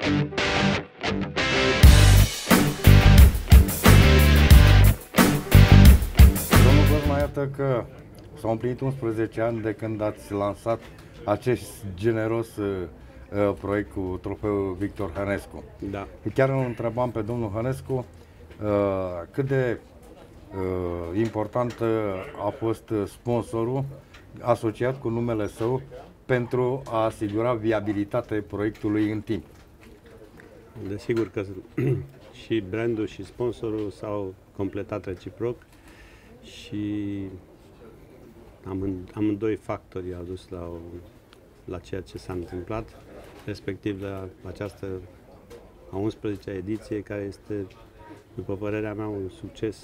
Domnul Cosma, iată că s-au împlinit 11 ani de când ați lansat acest generos proiect cu trofeul Victor Hănescu. Da. Chiar îl întrebam pe domnul Hănescu cât de important a fost sponsorul asociat cu numele său pentru a asigura viabilitatea proiectului în timp. Desigur că și brandul și sponsorul s-au completat reciproc și amândoi factori au dus la ceea ce s-a întâmplat, respectiv la această a 11-a ediție, care este, după părerea mea, un succes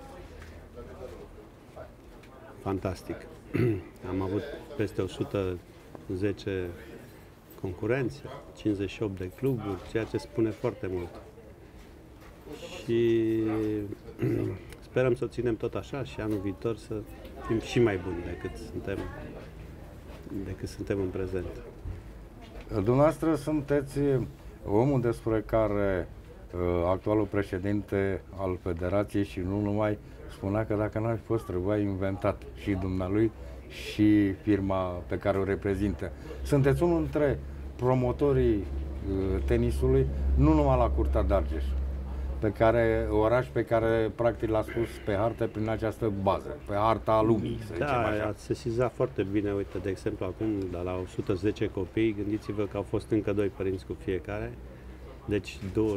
fantastic. Am avut peste 110 concurenți, 58 de cluburi, ceea ce spune foarte mult. Și sperăm să o ținem tot așa și anul viitor să fim și mai buni decât suntem în prezent. Dumneavoastră sunteți omul despre care actualul președinte al Federației și nu numai spunea că dacă n-ar fi fost, trebuia inventat și dumnealui și firma pe care o reprezintă. Sunteți unul dintre promotorii tenisului, nu numai la Curtea d'Argeș, oraș pe care practic l-a spus pe hartă prin această bază, pe harta lumii, să zicem așa. Ați sesizat foarte bine, uite, de exemplu, acum la 110 copii, gândiți-vă că au fost încă 2 părinți cu fiecare, deci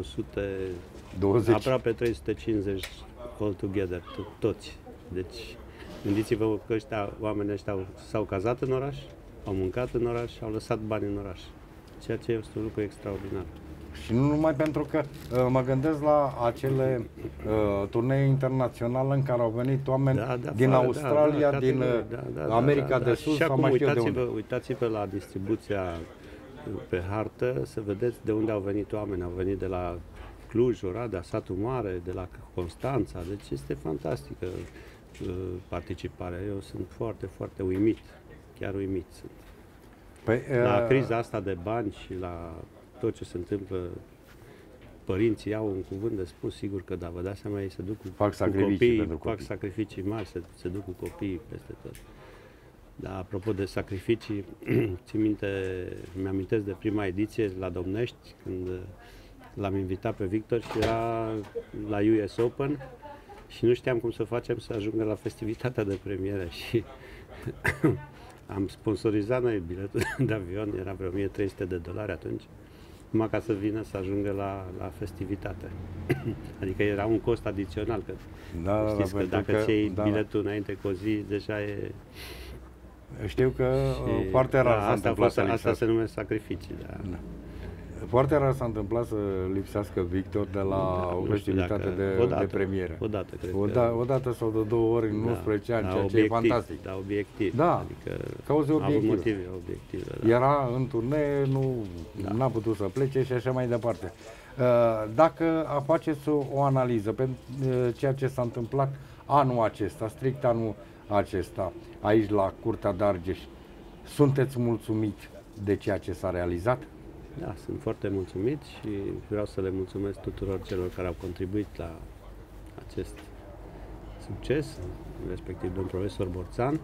220, aproape 350 all together, toți. Deci gândiți-vă că oamenii ăștia s-au cazat în oraș, au mâncat în oraș, au lăsat bani în oraș, ceea ce este un lucru extraordinar. Și nu numai pentru că mă gândesc la acele turnee internaționale în care au venit oameni din Australia, din America de Sud, sau mai știu de unde. Uitați-vă la distribuția pe hartă, să vedeți de unde au venit oameni. Au venit de la Cluj, Oradea, Satul Mare, de la Constanța, deci este fantastică participarea. Eu sunt foarte, foarte uimit, chiar uimit sunt. La criza asta de bani și la tot ce se întâmplă, părinții au un cuvânt de spus, sigur că da, vă dați seama, ei se duc cu copii, fac sacrificii mari, se duc cu copiii peste tot. Dar apropo de sacrificii, mi-amintesc de prima ediție la Domnești, când l-am invitat pe Victor și era la US Open și nu știam cum să facem să ajungă la festivitatea de premieră și am sponsorizat noi biletul de avion, era vreo $1.300 atunci, numai ca să vină să ajungă la festivitate. Adică era un cost adițional, că știți că dacă ți iei biletul înainte cu o zi, deja e... Știu că foarte rar s-a întâmplat să lipsească. Asta se numește sacrificii, da. Foarte rar s-a întâmplat să lipsească Victor de la o festivitate de premieră. O dată sau de 2 ori în 11 ani, ceea ce e fantastic. Da, obiectiv. Da, adică cauze obiective. Da. Era în turnee, n-a putut să plece și așa mai departe. Dacă faceți o analiză pentru ceea ce s-a întâmplat anul acesta, strict anul acesta, aici la Curtea d'Argeș, sunteți mulțumiți de ceea ce s-a realizat? Da, sunt foarte mulțumit și vreau să le mulțumesc tuturor celor care au contribuit la acest succes, respectiv domnul profesor Borțan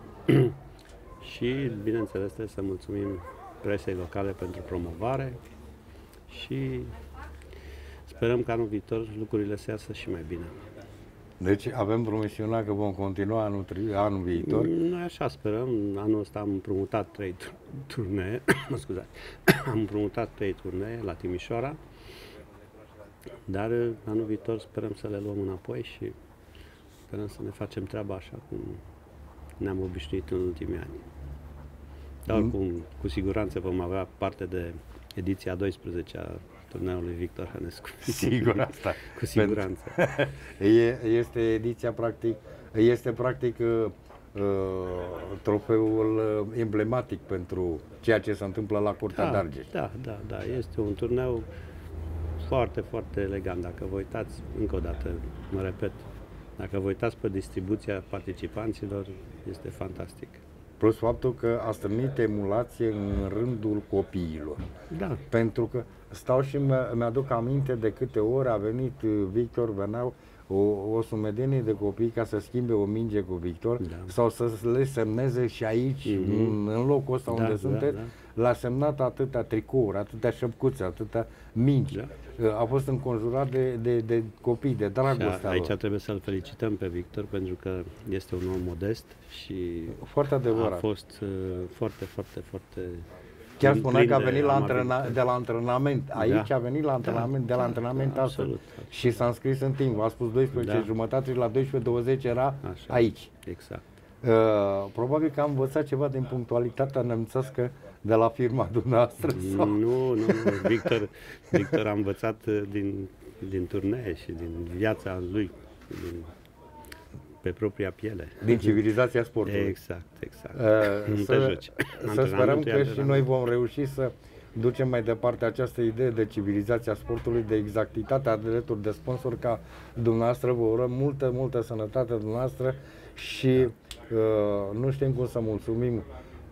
și, bineînțeles, trebuie să mulțumim presei locale pentru promovare și sperăm că anul viitor lucrurile să iasă și mai bine. Deci avem promisiunea că vom continua anul viitor? Noi așa sperăm. Anul ăsta am împrumutat 3 turnee, am împrumutat 3 turnee la Timișoara, dar anul viitor sperăm să le luăm înapoi și sperăm să ne facem treaba așa cum ne-am obișnuit în ultimii ani. Dar oricum, cu siguranță vom avea parte de ediția 12-a turneului Victor Hănescu. Sigur asta. Cu siguranță. Este ediția practic trofeul emblematic pentru ceea ce se întâmplă la Curtea d'Argeș. Da. Este un turneu foarte, foarte elegant. Dacă vă uitați, încă o dată, mă repet, dacă vă uitați pe distribuția participanților, este fantastic. Plus faptul că a strânit emulație în rândul copiilor. Da. Pentru că stau și mi-aduc aminte de câte ori a venit Victor, veneau o sumedenie de copii ca să schimbe o minge cu Victor, sau să le semneze și aici, în locul ăsta unde sunteți, l-a semnat atâtea tricouri, atâtea șăpcuțe, atâtea mingi. A fost înconjurat de copii, de dragostea aici lor. trebuie să-l felicităm pe Victor, pentru că este un om modest și foarte adevărat. A fost foarte, foarte, foarte... Chiar spunea că a venit de la antrenament. Aici a venit la antrenament, de la antrenament astfel. Absolut. Și s-a înscris în timp. A spus 12 jumătate și la 12:20 era aici. Exact. Probabil că am învățat ceva din punctualitatea nemțească de la firma dumneavoastră. Sau? Nu. Victor a învățat din turnee și din viața lui, pe propria piele. Din civilizația sportului. Exact. Să sperăm că și noi vom reuși să ducem mai departe această idee de civilizația sportului, de exactitatea alături de sponsor ca dumneavoastră. Vă urăm multă sănătate dumneavoastră și nu știm cum să mulțumim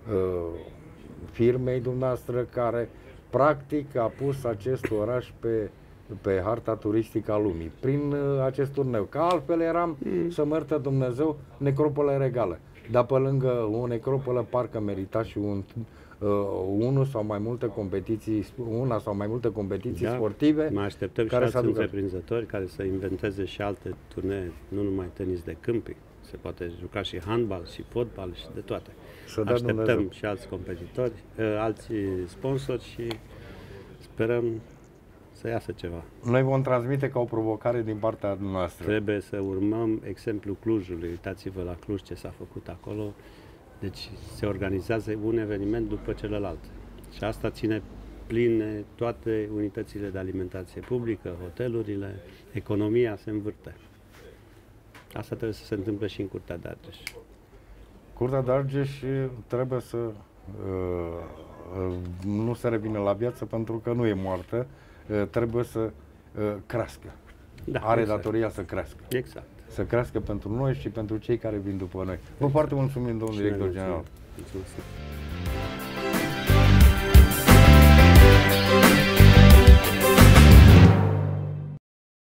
firmei dumneavoastră care practic a pus acest oraș pe harta turistică a lumii, prin acest turneu. Că altfel eram, să mărtă Dumnezeu, necropolă regală. Dar pe lângă o necropolă parcă merita și una sau mai multe competiții sportive. Mai așteptăm și alți întreprinzători care să inventeze și alte turnee, nu numai tenis de câmpi. Se poate juca și handbal, și fotbal, și de toate. Așteptăm și alți competitori, alți sponsori și sperăm să iasă ceva. Noi vom transmite ca o provocare din partea noastră. Trebuie să urmăm exemplul Clujului. Uitați-vă la Cluj ce s-a făcut acolo. Deci se organizează un eveniment după celălalt. Și asta ține pline toate unitățile de alimentație publică, hotelurile, economia se învârte. Asta trebuie să se întâmple și în Curtea de Argeș. Curtea de Argeș trebuie să nu se revină la viață pentru că nu e moartă. Trebuie să crească. Are datoria să crească. Exact. Să crească pentru noi și pentru cei care vin după noi. Vă foarte mulțumim, domnul director general. Mulțumesc.